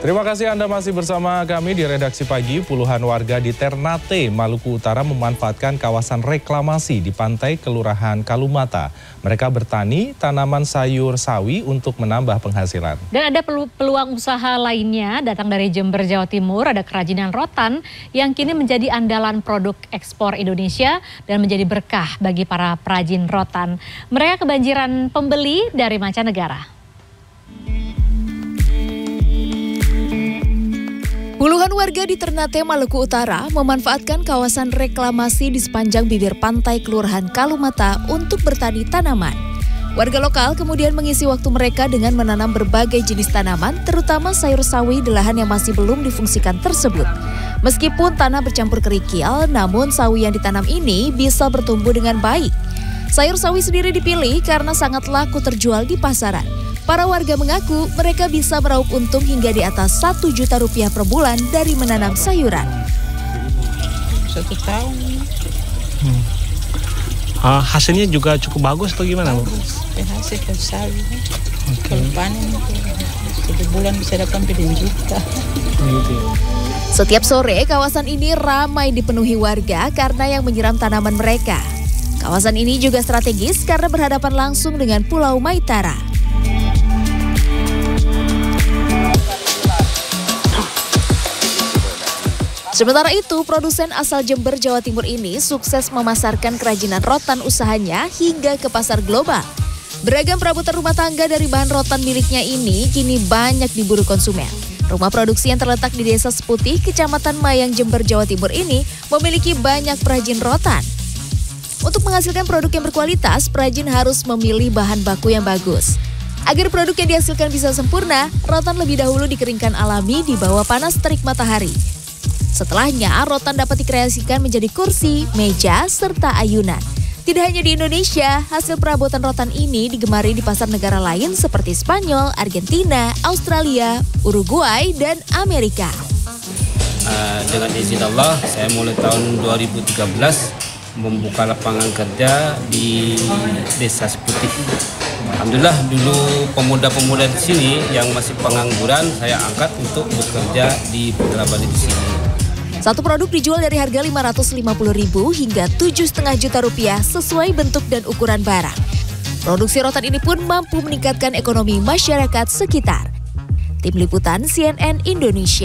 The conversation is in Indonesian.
Terima kasih Anda masih bersama kami di Redaksi Pagi. Puluhan warga di Ternate, Maluku Utara memanfaatkan kawasan reklamasi di pantai Kelurahan Kalumata. Mereka bertani tanaman sayur sawi untuk menambah penghasilan. Dan ada peluang usaha lainnya datang dari Jember, Jawa Timur. Ada kerajinan rotan yang kini menjadi andalan produk ekspor Indonesia dan menjadi berkah bagi para perajin rotan. Mereka kebanjiran pembeli dari mancanegara. Puluhan warga di Ternate, Maluku Utara memanfaatkan kawasan reklamasi di sepanjang bibir pantai Kelurahan Kalumata untuk bertani tanaman. Warga lokal kemudian mengisi waktu mereka dengan menanam berbagai jenis tanaman, terutama sayur sawi di lahan yang masih belum difungsikan tersebut. Meskipun tanah bercampur kerikil, namun sawi yang ditanam ini bisa bertumbuh dengan baik. Sayur sawi sendiri dipilih karena sangat laku terjual di pasaran. Para warga mengaku mereka bisa meraup untung hingga di atas Rp1 juta per bulan dari menanam sayuran. 1 tahun. Hasilnya juga cukup bagus atau gimana, Bu? Bagus, hasil sawi. Kalau panen itu 1 bulan bisa dapat 2 juta. Setiap sore kawasan ini ramai dipenuhi warga karena yang menyiram tanaman mereka. Kawasan ini juga strategis karena berhadapan langsung dengan Pulau Maitara. Sementara itu, produsen asal Jember, Jawa Timur ini sukses memasarkan kerajinan rotan usahanya hingga ke pasar global. Beragam perabotan rumah tangga dari bahan rotan miliknya ini kini banyak diburu konsumen. Rumah produksi yang terletak di Desa Seputih, Kecamatan Mayang, Jember, Jawa Timur ini memiliki banyak perajin rotan. Untuk menghasilkan produk yang berkualitas, perajin harus memilih bahan baku yang bagus. Agar produk yang dihasilkan bisa sempurna, rotan lebih dahulu dikeringkan alami di bawah panas terik matahari. Setelahnya, rotan dapat dikreasikan menjadi kursi, meja, serta ayunan. Tidak hanya di Indonesia, hasil perabotan rotan ini digemari di pasar negara lain seperti Spanyol, Argentina, Australia, Uruguay, dan Amerika. Dengan izin Allah, saya mulai tahun 2013 membuka lapangan kerja di Desa Seputih. Alhamdulillah, dulu pemuda-pemuda di sini yang masih pengangguran saya angkat untuk bekerja di Putra Bali di sini. Satu produk dijual dari harga Rp550.000 hingga Rp7,5 juta sesuai bentuk dan ukuran barang. Produksi rotan ini pun mampu meningkatkan ekonomi masyarakat sekitar. Tim Liputan CNN Indonesia.